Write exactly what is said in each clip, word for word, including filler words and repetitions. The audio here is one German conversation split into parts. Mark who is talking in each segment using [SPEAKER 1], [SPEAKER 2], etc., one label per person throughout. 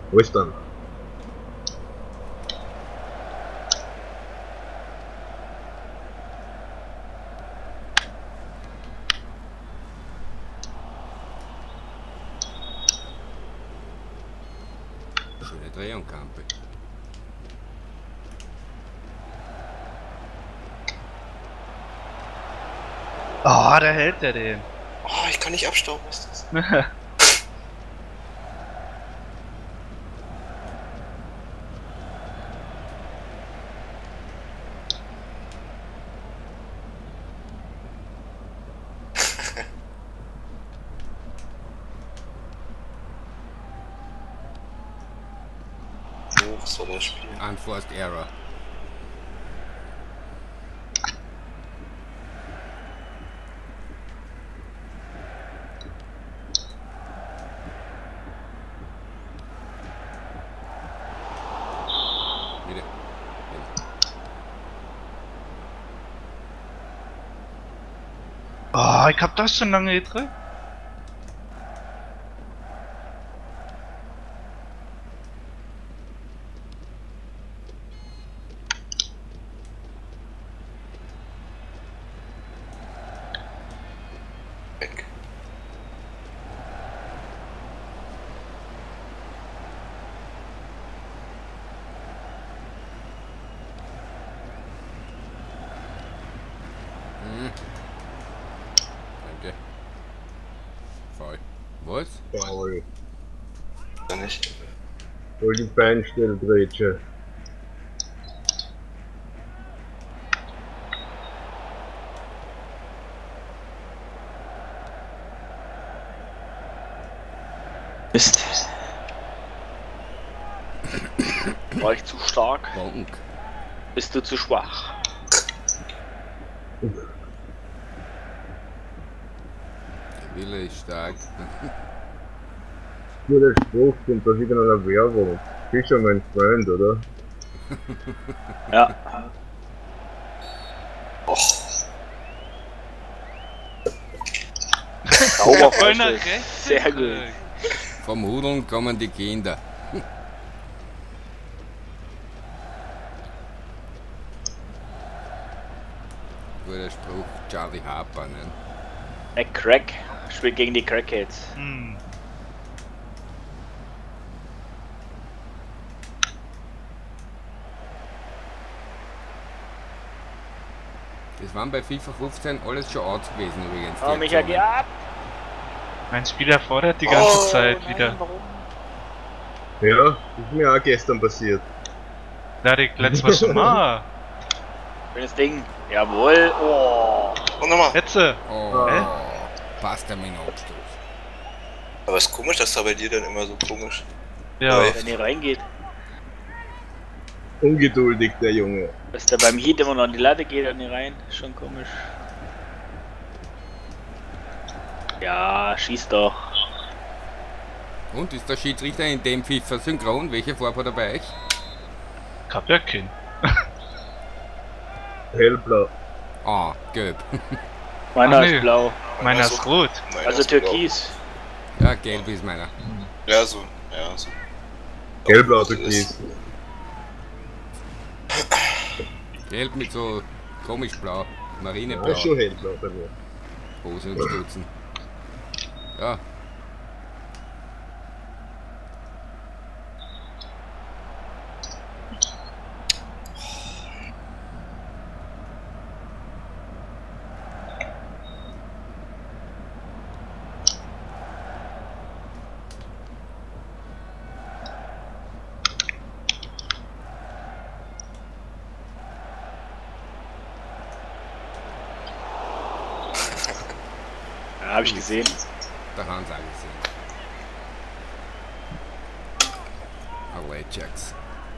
[SPEAKER 1] Wo ist dann?
[SPEAKER 2] Schöne Drehung, Kampe.
[SPEAKER 3] Oh, da hält er den.
[SPEAKER 4] Oh, ich kann nicht abstauben, was ist das? Hoch soll er spielen.
[SPEAKER 2] Unforced Error. Wieder.
[SPEAKER 3] Oh, ich hab das schon lange gedrückt.
[SPEAKER 4] Weg.
[SPEAKER 2] Hm. Danke. Voll. Was?
[SPEAKER 1] Faul.
[SPEAKER 4] Da nicht.
[SPEAKER 1] Voll die Beinstellgrätsche.
[SPEAKER 5] Mist. War ich zu stark?
[SPEAKER 2] Bonk.
[SPEAKER 5] Bist du zu schwach?
[SPEAKER 2] Der Wille ist stark.
[SPEAKER 1] Nur der Spruch kommt aus irgendeiner Werbung. Fischer mein Freund, oder?
[SPEAKER 5] Ja. Sauber,
[SPEAKER 3] Voll nach
[SPEAKER 5] Freunde.
[SPEAKER 3] rechts.
[SPEAKER 5] Sehr gut.
[SPEAKER 3] gedrückt.
[SPEAKER 2] Vom Hudeln kommen die Kinder. Guter Spruch, Charlie Harper, ne?
[SPEAKER 5] Der Crack spielt gegen die Crackheads.
[SPEAKER 3] Hm.
[SPEAKER 2] Das waren bei FIFA fünfzehn alles schon Outs gewesen übrigens.
[SPEAKER 5] Oh,
[SPEAKER 2] die
[SPEAKER 5] Micha,
[SPEAKER 2] Aktionen.
[SPEAKER 5] geh ab!
[SPEAKER 3] Mein Spieler fordert die ganze
[SPEAKER 4] Oh,
[SPEAKER 3] Zeit
[SPEAKER 5] Nein,
[SPEAKER 3] wieder.
[SPEAKER 5] warum?
[SPEAKER 1] Ja, das ist mir auch gestern passiert.
[SPEAKER 3] Lade ich letztes Mal schon mal.
[SPEAKER 5] Schönes Ding. Jawohl. Oh.
[SPEAKER 4] Und nochmal.
[SPEAKER 3] Hetze.
[SPEAKER 2] Oh,
[SPEAKER 3] Hä?
[SPEAKER 2] passt der mein Abstoß.
[SPEAKER 4] Aber ist komisch, dass da bei dir dann immer so komisch.
[SPEAKER 3] Ja.
[SPEAKER 4] Oi.
[SPEAKER 5] Wenn ihr reingeht.
[SPEAKER 1] Ungeduldig, der Junge.
[SPEAKER 5] Dass der beim Heat immer noch an die Latte geht und nicht rein. Ist schon komisch. Ja, schieß doch.
[SPEAKER 2] Und ist der Schiedsrichter in dem FIFA synchron? Welche Farbe hat er bei euch?
[SPEAKER 3] Ich hab ja keinen.
[SPEAKER 1] Hellblau.
[SPEAKER 2] Ah, gelb.
[SPEAKER 5] Meiner
[SPEAKER 3] Ach,
[SPEAKER 5] ist
[SPEAKER 3] nee.
[SPEAKER 5] blau.
[SPEAKER 3] Meiner
[SPEAKER 4] so.
[SPEAKER 3] ist rot.
[SPEAKER 4] Meiner
[SPEAKER 5] Also
[SPEAKER 4] ist blau.
[SPEAKER 5] türkis.
[SPEAKER 2] Ja, gelb ist meiner.
[SPEAKER 4] Ja, so. Ja, so.
[SPEAKER 1] Hellblau,
[SPEAKER 4] So ist-
[SPEAKER 1] türkis.
[SPEAKER 2] Gelb mit so komisch blau.
[SPEAKER 1] Ja,
[SPEAKER 2] Marineblau.
[SPEAKER 1] ist schon hellblau bei mir.
[SPEAKER 2] Hose und Stutzen. Ja.
[SPEAKER 5] Ja, hab ich gesehen.
[SPEAKER 2] Da haben sie alle gesehen. Away Jacks.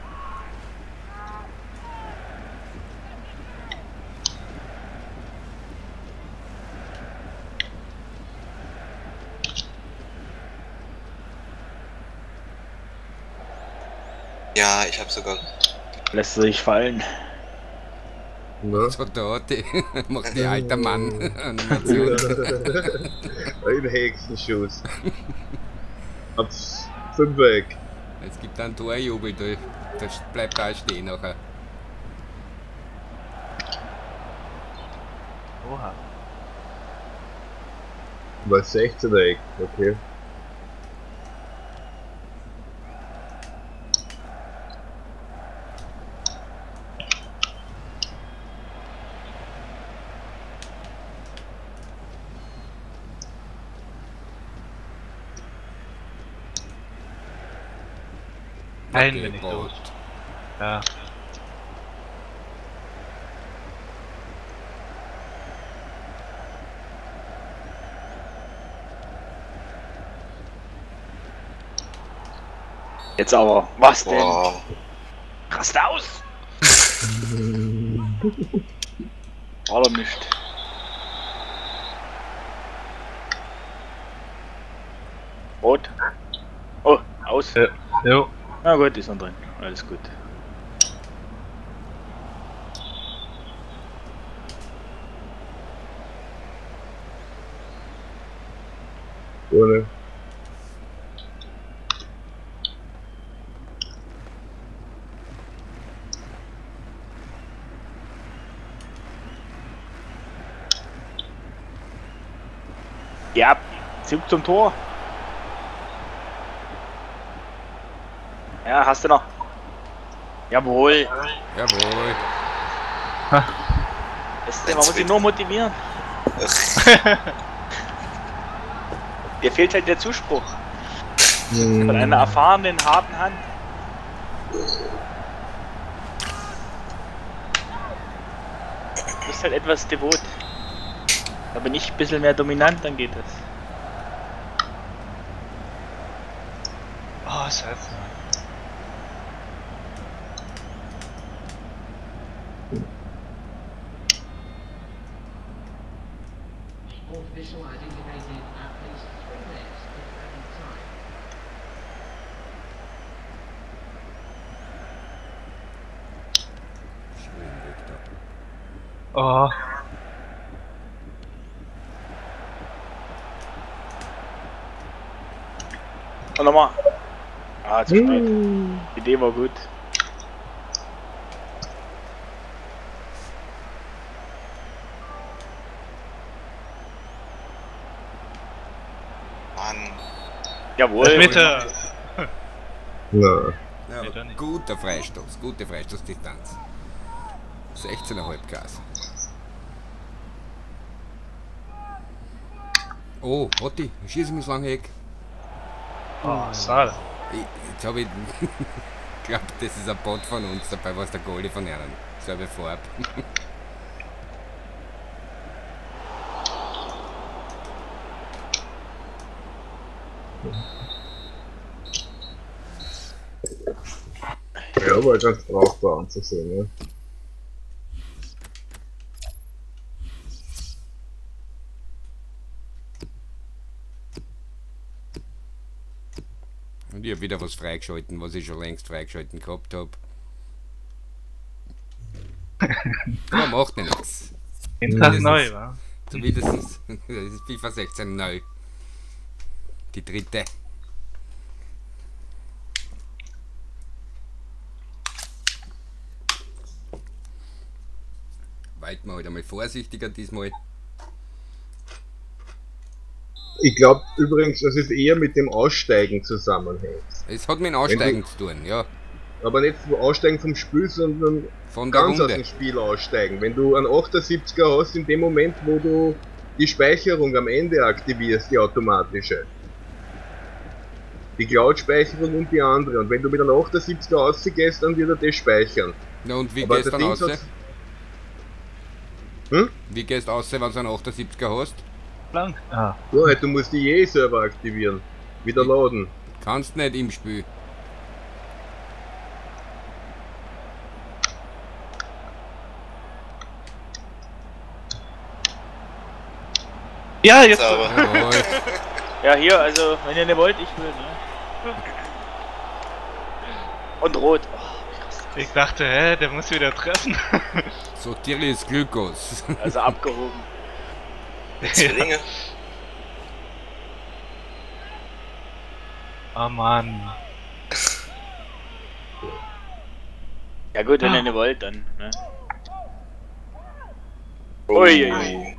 [SPEAKER 4] Ja, ich hab sogar.
[SPEAKER 5] Lässt sich fallen.
[SPEAKER 1] Ne?
[SPEAKER 2] So da, die, macht die alter Mann Animation.
[SPEAKER 1] Ein Hexenschuss. Aufs Fünfeck.
[SPEAKER 2] Es gibt einen Torjubel, da, da bleibt da stehen nachher.
[SPEAKER 3] Oha.
[SPEAKER 1] War sechzehner Eck, okay.
[SPEAKER 3] Ein
[SPEAKER 2] Okay,
[SPEAKER 3] wenig
[SPEAKER 2] Brot.
[SPEAKER 3] los. Ja.
[SPEAKER 5] Jetzt aber, was denn?
[SPEAKER 4] Boah.
[SPEAKER 5] Rast aus! Oder nicht? Rot. Oh, aus.
[SPEAKER 3] Ja. Jo.
[SPEAKER 5] Na gut, ist noch drin. Alles gut.
[SPEAKER 1] Ohne.
[SPEAKER 5] Ja, Zug zum Tor. Ja, hast du noch. Jawohl.
[SPEAKER 2] Jawohl.
[SPEAKER 5] Das ist, man muss ihn nur motivieren. Dir fehlt halt der Zuspruch von einer erfahrenen, harten Hand. Du bist halt etwas devot. Aber nicht ein bisschen mehr dominant, dann geht das.
[SPEAKER 3] Oh, Scheiße.
[SPEAKER 6] Official identified at least three minutes of added time.
[SPEAKER 2] Schön weg da.
[SPEAKER 3] Oh.
[SPEAKER 5] Und nochmal. Ah, zu spät. Die Idee war gut.
[SPEAKER 4] Mann.
[SPEAKER 5] Jawohl.
[SPEAKER 3] Meter.
[SPEAKER 1] Na,
[SPEAKER 2] Ja,
[SPEAKER 3] Nee, doch nicht.
[SPEAKER 2] guter Freistoß, gute Freistoßdistanz. sechzehn Komma fünf Gas. Oh, Otti, schieß mich ins lange Eck.
[SPEAKER 3] Oh, schade.
[SPEAKER 2] Ich, jetzt habe ich glaube, das ist ein Bot von uns, dabei war es der Goalie von ihnen. Selbe Farbe.
[SPEAKER 1] ja, war ganz brauchbar anzusehen, ne?
[SPEAKER 2] Und ich habe wieder was freigeschalten, was ich schon längst freigeschalten gehabt habe. Aber macht ja nichts.
[SPEAKER 3] Den Tag
[SPEAKER 2] Mindestens.
[SPEAKER 3] neu, wa?
[SPEAKER 2] Zumindest das ist FIFA sechzehn neu. Die dritte. Weit mal halt einmal vorsichtiger diesmal.
[SPEAKER 1] Ich glaube übrigens, dass es eher mit dem Aussteigen zusammenhängt.
[SPEAKER 2] Es hat mit dem Aussteigen zu tun, ja.
[SPEAKER 1] Aber nicht vom Aussteigen vom Spiel, sondern
[SPEAKER 2] Von der
[SPEAKER 1] ganz aus
[SPEAKER 2] Runde.
[SPEAKER 1] dem Spiel aussteigen. Wenn du einen achtundsiebziger hast, in dem Moment, wo du die Speicherung am Ende aktivierst, die automatische. Die Cloud-Speicherung und die andere. Und wenn du mit einem achtundsiebziger rausgehst, dann wird er das speichern.
[SPEAKER 2] Na und wie
[SPEAKER 1] Aber
[SPEAKER 2] gehst du
[SPEAKER 1] der
[SPEAKER 2] dann
[SPEAKER 1] Dings
[SPEAKER 2] raus?
[SPEAKER 1] hat- Hm?
[SPEAKER 2] Wie gehst du raus, wenn du einen achtundsiebziger hast?
[SPEAKER 3] Blank. Ah.
[SPEAKER 1] Ja, halt, du musst die je selber aktivieren. Wieder laden.
[SPEAKER 2] Kannst nicht im Spiel.
[SPEAKER 3] Ja, jetzt.
[SPEAKER 4] Sauber.
[SPEAKER 2] Jawohl.
[SPEAKER 5] Ja, hier, also, wenn ihr nicht wollt, ich will, ne? Und rot. Oh, ich raste aus.
[SPEAKER 3] Ich dachte, hä, der muss wieder treffen.
[SPEAKER 2] So Tierlis Glykos.
[SPEAKER 5] Also abgehoben.
[SPEAKER 4] Zwillinge.
[SPEAKER 3] Oh Mann.
[SPEAKER 5] Ja gut, wenn ihr nicht wollt, dann. Ne? Uiuiui.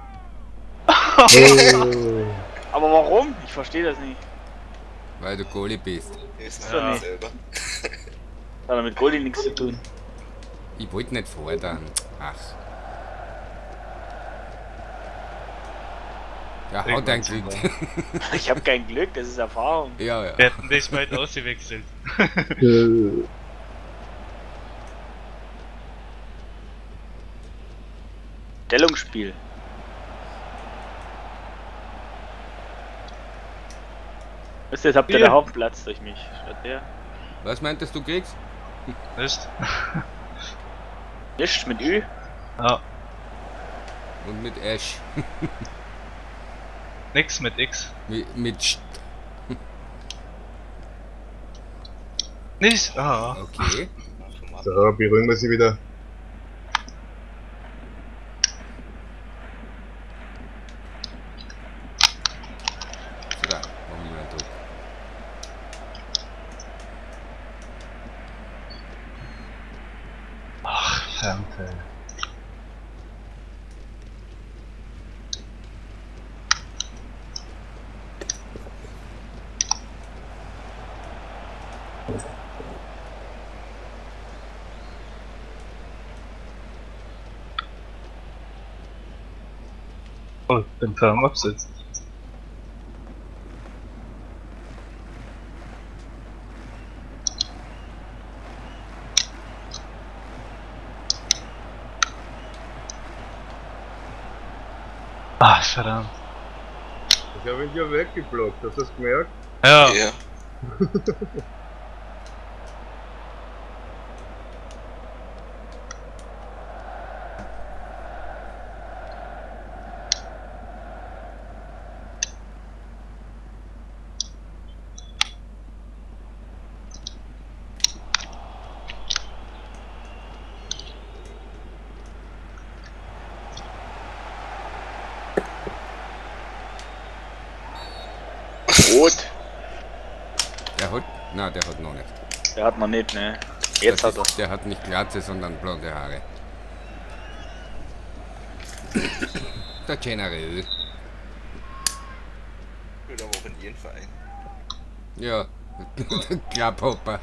[SPEAKER 1] Oh.
[SPEAKER 5] Aber warum? Ich verstehe das nicht.
[SPEAKER 2] Weil du Goalie bist.
[SPEAKER 4] Ist
[SPEAKER 5] Ja.
[SPEAKER 4] ja. selber.
[SPEAKER 5] Das hat mit Goalie nichts zu tun.
[SPEAKER 2] Ich wollte nicht fordern. Ach. Ja, haut ein Glück.
[SPEAKER 5] Ich habe kein Glück, das ist Erfahrung.
[SPEAKER 2] Ja, ja.
[SPEAKER 3] Wir hätten das bald ausgewechselt.
[SPEAKER 1] Äh,
[SPEAKER 5] Stellungsspiel. Wisst ihr, jetzt habt ihr
[SPEAKER 3] Hier.
[SPEAKER 5] den Hauptplatz durch mich. Statt der.
[SPEAKER 2] Was meintest du kriegst?
[SPEAKER 3] Nicht?
[SPEAKER 5] Nichts mit Ü.
[SPEAKER 3] Ja,
[SPEAKER 2] Und mit Ash.
[SPEAKER 3] nix mit X.
[SPEAKER 2] Mit, mit St
[SPEAKER 3] Nicht? Ah.
[SPEAKER 2] Okay.
[SPEAKER 1] So, beruhigen wir sie wieder.
[SPEAKER 2] So, da. Machen wir mal einen Druck.
[SPEAKER 3] Ach, Fernfeld. Oh, ich bin fern absitzen. Ah, verdammt.
[SPEAKER 1] Ich habe ihn ja weggeblockt, hast du das gemerkt?
[SPEAKER 3] Ja,
[SPEAKER 4] Ja.
[SPEAKER 5] Rot.
[SPEAKER 2] Der hat. Na, der hat noch nicht.
[SPEAKER 5] Der hat man nicht, ne? Jetzt
[SPEAKER 2] Das
[SPEAKER 5] hat er.
[SPEAKER 2] ist, der hat nicht Glatze, sondern blonde Haare. Der Generell.
[SPEAKER 4] Oder auch in jedem Verein.
[SPEAKER 2] Ja. Der Klapphopper.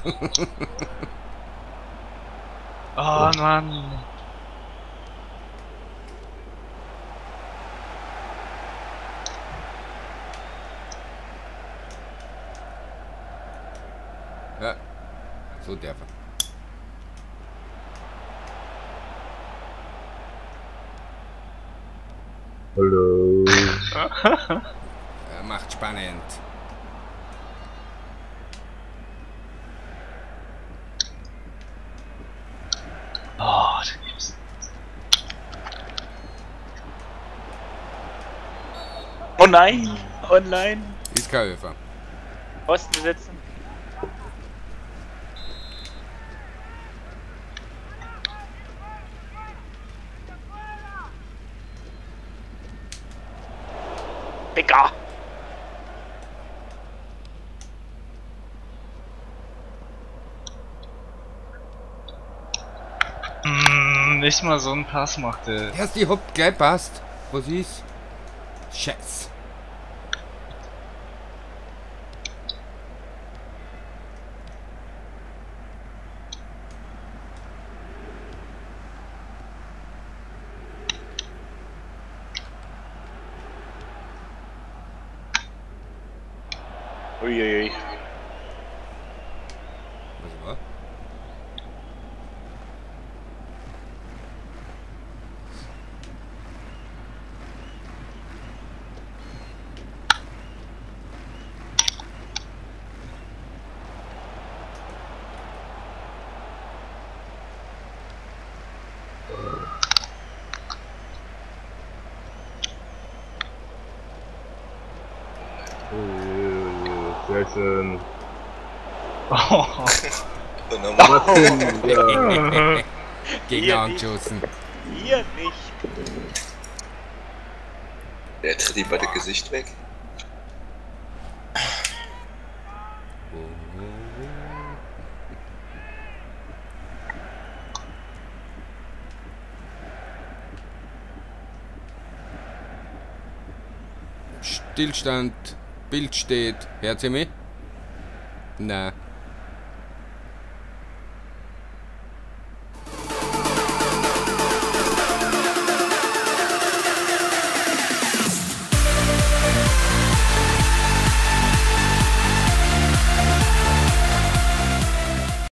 [SPEAKER 3] oh Mann.
[SPEAKER 2] Ja. So darf er.
[SPEAKER 1] Hallo.
[SPEAKER 2] Er macht spannend.
[SPEAKER 3] Oh, da gibt's.
[SPEAKER 5] Oh nein! Online!
[SPEAKER 2] Ist kein Öfer.
[SPEAKER 5] Posten besetzen. Digga!
[SPEAKER 3] Hm, nicht mal so einen Pass machte.
[SPEAKER 2] Erst die Hopp gleich passt. Was ist? Scheiß.
[SPEAKER 5] Uiuiui.
[SPEAKER 2] Was war?
[SPEAKER 1] Äh, Sehr schön.
[SPEAKER 3] Oh,
[SPEAKER 4] Und nochmal.
[SPEAKER 1] Martin, ja.
[SPEAKER 2] Gegner
[SPEAKER 5] Hier
[SPEAKER 2] angeschossen.
[SPEAKER 5] Hier nicht.
[SPEAKER 4] Der tritt ihm bei dem Gesicht weg.
[SPEAKER 2] Stillstand. Bild steht. Hört ihr mich? Nein.